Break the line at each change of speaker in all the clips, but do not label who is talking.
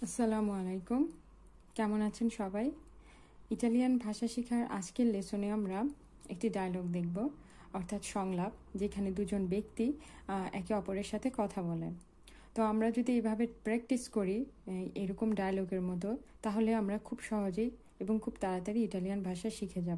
আসসালামু আলাইকুম, কেমন আছেন সবাই? ইটালিয়ান ভাষা শেখার আজকের লেসনে আমরা একটি ডায়লগ দেখব, অর্থাৎ সংলাপ, যেখানে দুজন ব্যক্তি একে অপরের সাথে কথা বলেন। তো আমরা যদি এইভাবে প্র্যাকটিস করি এরকম ডায়লগের মতো, তাহলে আমরা খুব সহজেই এবং খুব তাড়াতাড়ি ইটালিয়ান ভাষা শিখে যাব।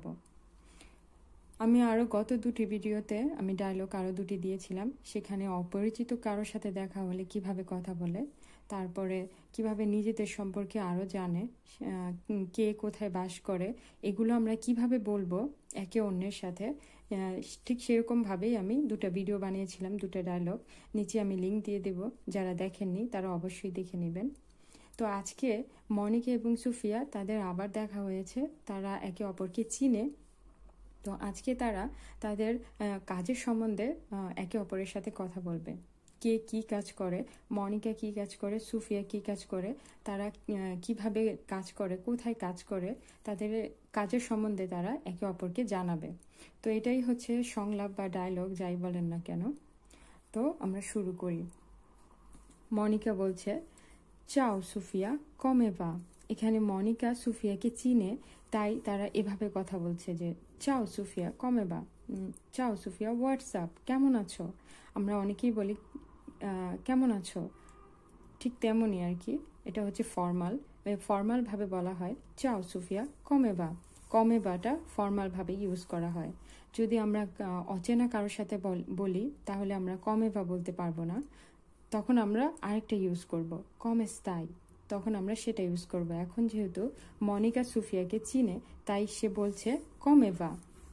আমি আরও গত দুটি ভিডিওতে আমি ডায়লগ আরও দুটি দিয়েছিলাম, সেখানে অপরিচিত কারোর সাথে দেখা হলে কিভাবে কথা বলে, তারপরে কিভাবে নিজেদের সম্পর্কে আরও জানে, কে কোথায় বাস করে, এগুলো আমরা কিভাবে বলবো একে অন্যের সাথে। ঠিক সেরকমভাবেই আমি দুটো ভিডিও বানিয়েছিলাম, দুটো ডায়লগ। নিচে আমি লিঙ্ক দিয়ে দেব, যারা দেখেননি তারা অবশ্যই দেখে নেবেন। তো আজকে মনিকা এবং সুফিয়া তাদের আবার দেখা হয়েছে, তারা একে অপরকে চিনে। তো আজকে তারা তাদের কাজের সম্বন্ধে একে অপরের সাথে কথা বলবে। কে কি কাজ করে, মনিকা কি কাজ করে, সুফিয়া কি কাজ করে, তারা কিভাবে কাজ করে, কোথায় কাজ করে, তাদের কাজের সম্বন্ধে তারা একে অপরকে জানাবে। তো এটাই হচ্ছে সংলাপ বা ডায়লগ, যাই বলেন না কেন। তো আমরা শুরু করি। মনিকা বলছে, চাও সুফিয়া, কমে বা। এখানে মনিকা সুফিয়াকে চিনে, তাই তারা এভাবে কথা বলছে যে চাও সুফিয়া, কমে বা। চাও সুফিয়া, হোয়াটসঅ্যাপ, কেমন আছো? আমরা অনেকেই বলি কেমন আছো, ঠিক তেমনই আর কি। এটা হচ্ছে ফর্মালভাবে বলা হয় চাও সুফিয়া, কমে বা। কমে বাটা ফর্মালভাবে ইউজ করা হয়। যদি আমরা অচেনা কারোর সাথে বলি, তাহলে আমরা কমে বা বলতে পারবো না, তখন আমরা আরেকটা ইউজ করব, কমে স্তাই, তখন আমরা সেটা ইউজ করব। এখন যেহেতু মনিকা সুফিয়াকে চিনে, তাই সে বলছে কমে বা।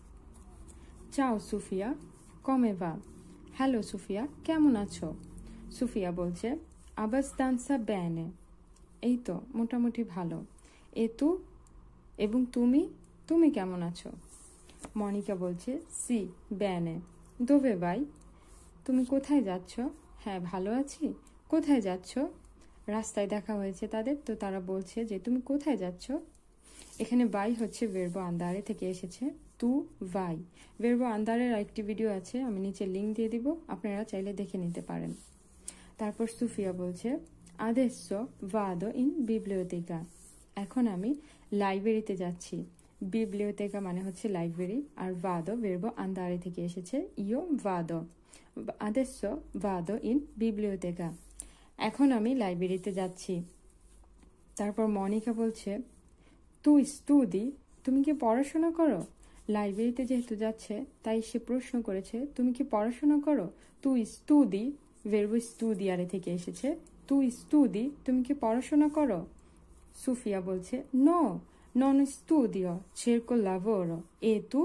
চাও সুফিয়া, কমে বা। হ্যালো সুফিয়া, কেমন আছো? সুফিয়া বলছে আবাস্তানসা ব্যানে, এই তো মোটামুটি ভালো। তু, এবং তুমি, তুমি কেমন আছো? মনিকা বলছে সি ব্যানে। দোবে বাই, তুমি কোথায় যাচ্ছ? হ্যাঁ, ভালো আছি। কোথায় যাচ্ছ? রাস্তায় দেখা হয়েছে তাদের, তো তারা বলছে যে তুমি কোথায় যাচ্ছ? এখানে বাই হচ্ছে ভেরবো আন্দারে থেকে এসেছে, তু ভাই। ভেরবো আন্দারের আরেকটি ভিডিও আছে, আমি নিচে লিঙ্ক দিয়ে দিব, আপনারা চাইলে দেখে নিতে পারেন। তারপর সুফিয়া বলছে আদেসো ভাদো ইন বিবলিওতেকা, এখন আমি লাইব্রেরিতে যাচ্ছি। বিবলিওতেকা মানে হচ্ছে লাইব্রেরি, আর ভাদো ভেরবো আন্দারে থেকে এসেছে, ইও ভাদো। আদেসো ভাদো ইন বিবলিওতেকা, এখন আমি লাইব্রেরিতে যাচ্ছি। তারপর মনিকা বলছে তুই স্তুদি, তুমি কি পড়াশোনা করো? লাইব্রেরিতে যেহেতু যাচ্ছে, তাই সে প্রশ্ন করেছে তুমি কি পড়াশোনা করো? তুই স্তুদি, ভেরবো স্তুদিয়ারে থেকে এসেছে, তুই স্তুদি, তুমি কি পড়াশোনা করো? সুফিয়া বলছে নো, নন স্তুদিও, cerco lavoro, e tu?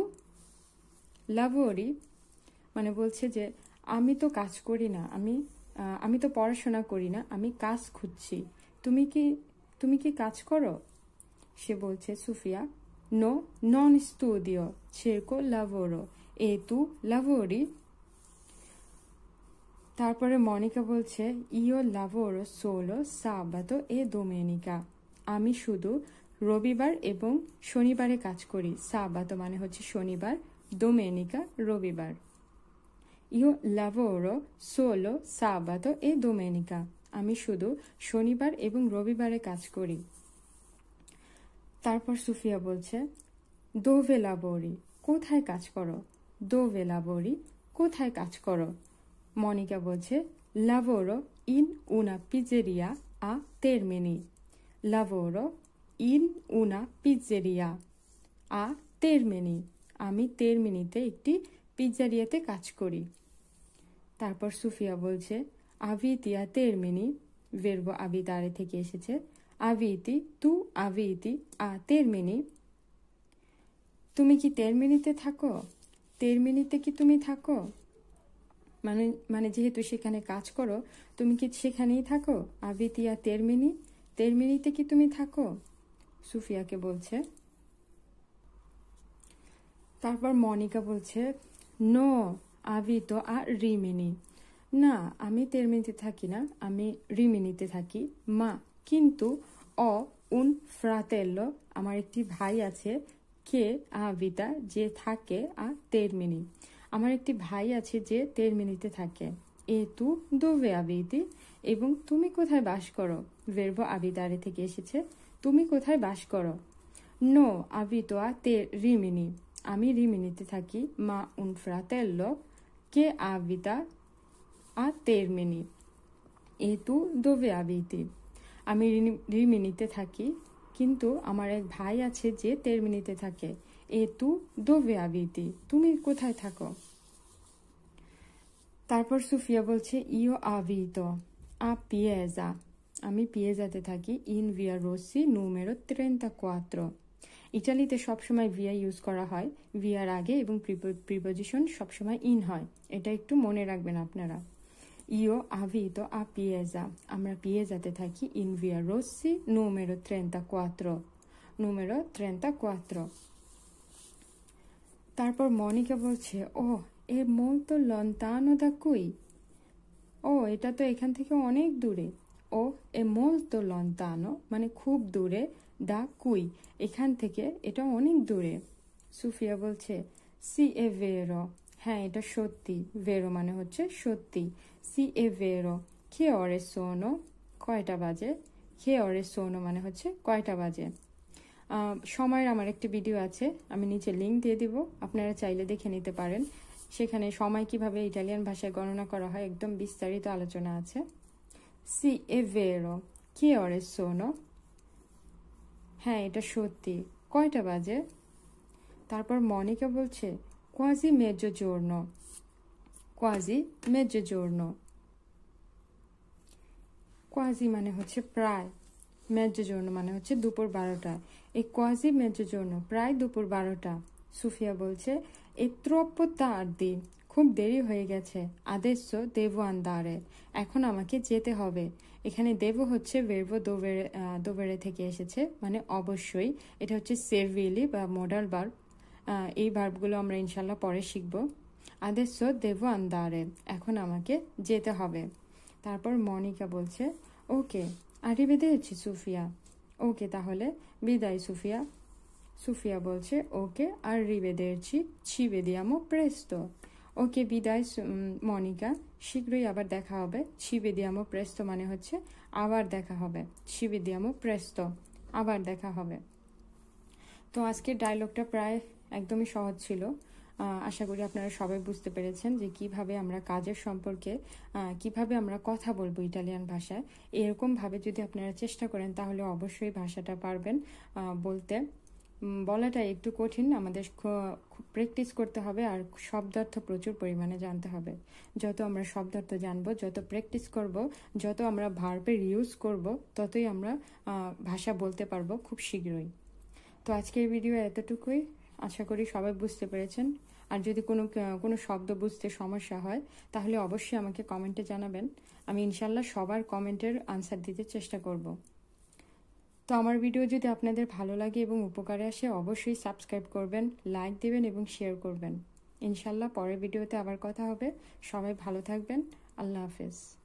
লাভরি মানে বলছে যে আমি তো কাজ করি না, আমি তো পড়াশোনা করি না, আমি কাজ খুঁজছি। তুমি কি কাজ করো? সে বলছে সুফিয়া নো, নন স্তুদিও, cerco lavoro, e tu lavori? তারপরে মনিকা বলছে ইও lavoro solo sabato e domenica, আমি শুধু রবিবার এবং শনিবারে কাজ করি। সাবাতো মানে হচ্ছে শনিবার, domenica রবিবার। ইও lavoro solo sabato e domenica, আমি শুধু শনিবার এবং রবিবারে কাজ করি। তারপর সুফিয়া বলছে দোভে lavori, কোথায় কাজ করো? দোভে lavori, কোথায় কাজ করো? মনিকা বলছে lavoro in una pizzeria a Termini, lavoro in una pizzeria a Termini, আমি তেরমিনিতে একটি পিৎজারিয়াতে কাজ করি। তারপর সুফিয়া বলছে আভিতি আ তেরমিনি, ভেরবো আভিতারে থেকে এসেছে, আভিতি তু আভিতি আ তেরমিনি, তুমি কি তেরমিনিতে থাকো? তেরমিনিতে কি তুমি থাকো? মানে যেহেতু সেখানে কাজ করো, তুমি কি সেখানেই থাকো? আভিতিয়া তেরমিনি, তেরমিনিতে কি তুমি থাকো? সুফিয়াকে বলছে। তারপর মনিকা বলছে নো, আভিতো আর রিমিনি, না আমি তেরমিনিতে থাকি না, আমি রিমিনিতে থাকি। মা কিন্তু অ উন ফ্রাতেল্লো, আমার একটি ভাই আছে, কে আভিতা যে থাকে, আ তেরমিনি, আমার একটি ভাই আছে যে তেরমিনিতে থাকে। এ তু দোভে আবিতি, এবং তুমি কোথায় বাস করো, ভেরবো আবিতারে থেকে এসেছে, তুমি কোথায় বাস করো। নো আবিতো আ তে রিমিনি, আমি রিমিনিতে থাকি। মা উন ফ্রাতেল্লো কে আবিতা আ তেরমিনি, এ তু দোভে আবিতি, আমি রিমিনিতে থাকি, কিন্তু আমার এক ভাই আছে যে তেরমিনিতে থাকে। এ তু দোভে আবিতি, তুমি কোথায় থাকো। তারপর সুফিয়া বলছে ইও আবিত আ পিয়েজা, আমি পিয়েজাতে থাকি। ইন ভিয়া রোসি নুমেরো 34। ইটালিতে সবসময় ভিয়া ইউজ করা হয়, ভিয়ার আগে, এবং প্রিপোজিশন সবসময় ইন হয়, এটা একটু মনে রাখবেন আপনারা। ইও আবিতো আ পিয়েজা, আমরা পিয়েজাতে থাকি। ইন ভিয়া রোসি নুমেরো 34, নুমেরো 34। তারপর মনিকা বলছে ও এ মোলতো লন্তানো দা কুই, ও এটা তো এখান থেকে অনেক দূরে। ও এ মোলতো লন্তানো মানে খুব দূরে, দা কুই এখান থেকে, এটা অনেক দূরে। সুফিয়া বলছে সি এ ভেরো, হ্যাঁ এটা সত্যি, ভেরো মানে হচ্ছে সত্যি। সি এ ভেরো, কে অরে সোনো, কয়টা বাজে, কে অরে সোনো মানে হচ্ছে কয়টা বাজে। সময়ের আমার একটি ভিডিও আছে, আমি নিচে লিঙ্ক দিয়ে দিব, আপনারা চাইলে দেখে নিতে পারেন। সেখানে সময় কিভাবে ইটালিয়ান ভাষায় গণনা করা হয় একদম বিস্তারিত আলোচনা আছে। সি এ ভেরো, কে অরে সোনো, হ্যাঁ এটা সত্যি, কয়টা বাজে। তারপর মনিকা বলছে কোয়াজি মেজো জোর্নো, কোয়াজি মেজো জোর্নো, কোয়াজি মানে হচ্ছে প্রায়, মেজো জোর্নো মানে হচ্ছে দুপুর 12টা। এই কোয়াজি মেজো জোর্নো প্রায় দুপুর 12টা। সুফিয়া বলছে এ ট্রপ্পো তার্দি, খুব দেরি হয়ে গেছে। আদেসো দেবো আন্দারে, এখন আমাকে যেতে হবে। এখানে দেবো হচ্ছে ভেরবো দোবেরে থেকে এসেছে, মানে অবশ্যই। এটা হচ্ছে সেভিলি বা মডাল ভার্ব, এই ভার্বগুলো আমরা ইনশাল্লাহ পরে শিখব। আদেসো দেবো আন্দারে, এখন আমাকে যেতে হবে। তারপর মনিকা বলছে ওকে আরিভেদেরচি সুফিয়া, ওকে তাহলে বিদায় সুফিয়া। সুফিয়া বলছে ওকে আরিভেদেরচি, ci vediamo presto, ওকে বিদায় মনিকা, শীঘ্রই আবার দেখা হবে। ci vediamo presto মানে হচ্ছে আবার দেখা হবে, ci vediamo presto আবার দেখা হবে। তো আজকের ডায়লগটা প্রায় একদমই সহজ ছিল। আশা করি আপনারা সবাই বুঝতে পেরেছেন যে কিভাবে আমরা কাজের সম্পর্কে কিভাবে আমরা কথা বলবো ইটালিয়ান ভাষায়। এরকমভাবে যদি আপনারা চেষ্টা করেন তাহলে অবশ্যই ভাষাটা পারবেন বলতে। বলাটা একটু কঠিন, আমাদের খুব প্র্যাকটিস করতে হবে, আর শব্দার্থ প্রচুর পরিমাণে জানতে হবে। যত আমরা শব্দার্থ জানবো, যত প্র্যাকটিস করব, যত আমরা ভার্বের ইউজ করব, ততই আমরা ভাষা বলতে পারবো খুব শীঘ্রই। তো আজকের ভিডিও এতটুকুই, আশা করি সবাই বুঝতে পেরেছেন। আর যদি কোনো শব্দ বুঝতে সমস্যা হয় তাহলে অবশ্যই আমাকে কমেন্টে জানাবেন, আমি ইনশাল্লাহ সবার কমেন্টের আনসার দিতে চেষ্টা করব। তো আমার ভিডিও যদি আপনাদের ভালো লাগে এবং উপকারে আসে অবশ্যই সাবস্ক্রাইব করবেন, লাইক দেবেন এবং শেয়ার করবেন। ইনশাল্লাহ পরের ভিডিওতে আবার কথা হবে। সবাই ভালো থাকবেন। আল্লাহ হাফেজ।